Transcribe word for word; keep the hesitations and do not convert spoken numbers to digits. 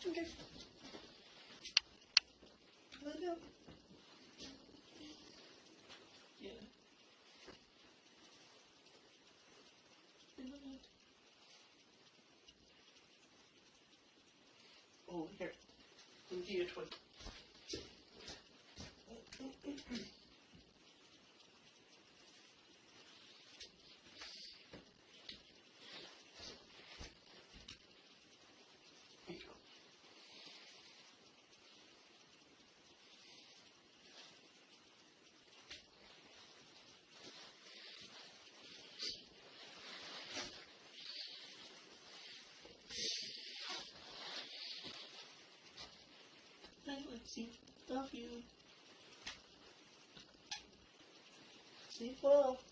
Okay. Let it go. Yeah. Oh, here. Let me give you a toy. Here you go. Hi, Lexi. Love you. Sleep well.